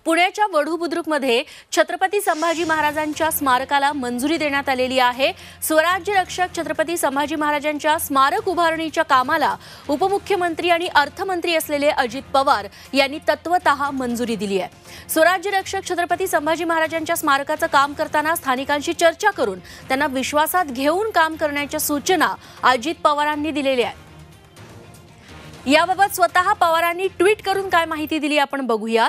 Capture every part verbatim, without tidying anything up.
पुण्याच्या वढू बुद्रुकमध्ये छत्रपती संभाजी महाराजांच्या स्मारकाला मंजुरी देण्यात आलेली आहे। स्वराज्य रक्षक छत्रपती संभाजी महाराजांच्या स्मारक उभारणीच्या कामाला उपमुख्यमंत्री आणि अर्थमंत्री असलेले अजित पवार यांनी तत्वतः मंजुरी दिली आहे। स्वराज्य रक्षक छत्रपती संभाजी महाराजांच्या स्मारकाचं काम करताना स्थानिकांशी चर्चा करून त्यांना विश्वासात घेऊन काम करण्याच्या सूचना अजित पवारांनी दिलेल्या आहेत। याबाबत स्वतः पवारांनी ट्विट करून काय माहिती दिली आपण बघूयात।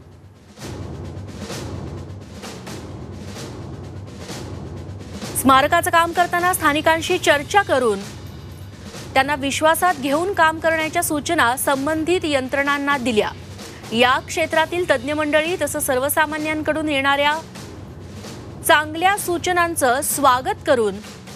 स्मारकाचं काम करताना स्थानिकांशी चर्चा करून त्यांना विश्वासात घेऊन काम करण्याच्या सूचना संबंधित यंत्रणांना दिल्या। या क्षेत्रातील तज्ञ मंडळी तसंच सर्वसामान्यांकडून येणाऱ्या चांगल्या सूचनांचं स्वागत करून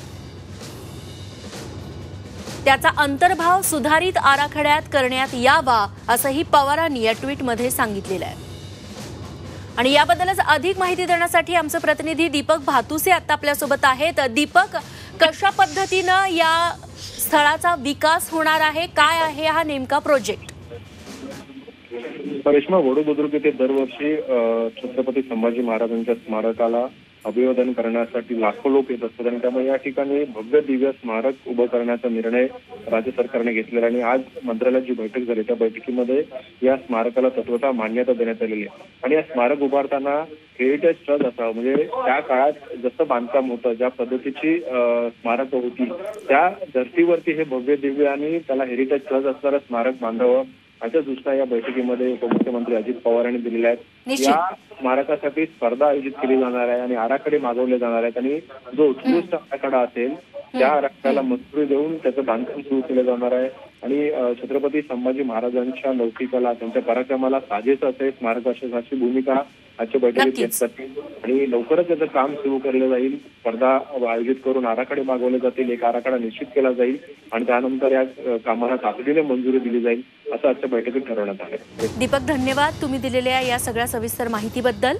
त्याचा अंतर्भाव सुधारित आराखड्यात करण्यात यावा असंही पवारांनी या ट्विटमध्ये सांगितलेलं आहे। आणि याबद्दलच अधिक माहिती देण्यासाठी आमचे प्रतिनिधी दीपक भातुसे आता आपल्या सोबत आहेत। दीपक, कशा पद्धतीने या स्थळाचा विकास होणार आहे, काय आहे हा नेमका प्रोजेक्ट? करिश्मा, वढू बुद्रुक येथे दरवर्षी छत्रपती संभाजी महाराजांच्या स्मारकाला अभिवादन करण्यासाठी लाखो लोक येत असतात आणि त्यामुळे या ठिकाणी भव्य दिव्य स्मारक उभं करण्याचा निर्णय राज्य सरकारने घेतलेला आणि आज मंत्रालयात जी बैठक झाली त्या बैठकीमध्ये या स्मारकाला तत्वतः मान्यता देण्यात आलेली आहे। आणि या स्मारक उभारताना हेरिटेज ट्रस्ट असावं, म्हणजे त्या काळात जसं बांधकाम होतं, ज्या पद्धतीची स्मारक होती त्या धर्तीवरती हे भव्य दिव्य आणि त्याला हेरिटेज ट्रस्ट असणारं स्मारक बांधावं अशा सूचना या बैठकीमध्ये उपमुख्यमंत्री अजित पवार यांनी दिलेल्या आहेत। या स्मारकासाठी स्पर्धा आयोजित केली जाणार आहे आणि आराखडे मागवले जाणार आहेत आणि जो उत्कृष्ट आराखडा असेल त्या आराखड्याला मंजुरी देऊन त्याचं बांधकाम सुरू केलं जाणार आहे। आणि छत्रपती संभाजी महाराजांच्या लौकिकाला, त्यांच्या पराक्रमाला साजेसं असे स्मारक असेल अशी भूमिका आजच्या बैठकीत घेत जातील आणि लवकरच त्याचं काम सुरू केलं जाईल। स्पर्धा आयोजित करून आराखडे मागवले जातील, एक आराखडा निश्चित केला जाईल आणि त्यानंतर या कामाला तातडीने मंजुरी दिली जाईल असं आजच्या बैठकीत ठरवण्यात आलं। दीपक, धन्यवाद तुम्ही दिलेल्या या सगळ्या सविस्तर माहितीबद्दल।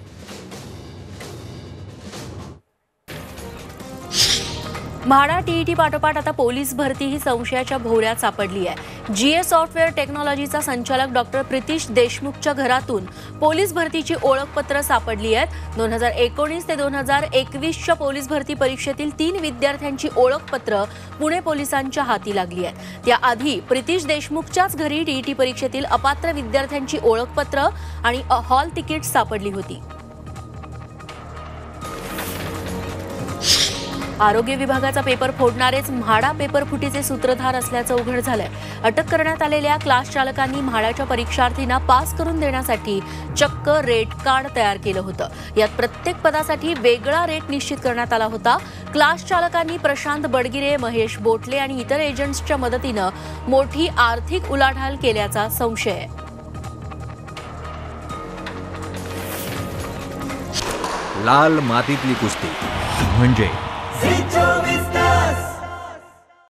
म्हाडा टीईटी पाठोपाठ आता पोलीस भरती ही संशयाच्या भोवऱ्यात सापडली आहे। जीए सॉफ्टवेअर टेक्नॉलॉजीचा संचालक डॉक्टर प्रितीश देशमुखच्या घरातून पोलीस भरतीची ओळखपत्र सापडली आहेत। दोन हजार एकोणीस ते दोन हजार एकवीसच्या पोलीस भरती परीक्षेतील तीन विद्यार्थ्यांची ओळखपत्र पुणे पोलिसांच्या हाती लागली आहेत। त्याआधी प्रितीश देशमुखच्याच घरी टीईटी परीक्षेतील अपात्र विद्यार्थ्यांची ओळखपत्र आणि हॉल तिकीट सापडली होती। आरोग्य विभागाचा पेपर फोडणारेच म्हाडा पेपर फुटीचे सूत्रधार असल्याचं उघड झालंय। अटक करण्यात आलेल्या क्लास चालकांनी म्हाडाच्या परीक्षार्थींना पास करून देण्यासाठी चक्क रेट कार्ड तयार केलं होतं। यात प्रत्येक पदासाठी वेगळा रेट निश्चित करण्यात आला होता। क्लास चालकांनी प्रशांत बडगिरे, महेश बोटले आणि इतर एजंट्सच्या मदतीनं मोठी आर्थिक उलाढाल केल्याचा संशय आहे। लाल मातीतली कुस्ती म्हणजे चोवीस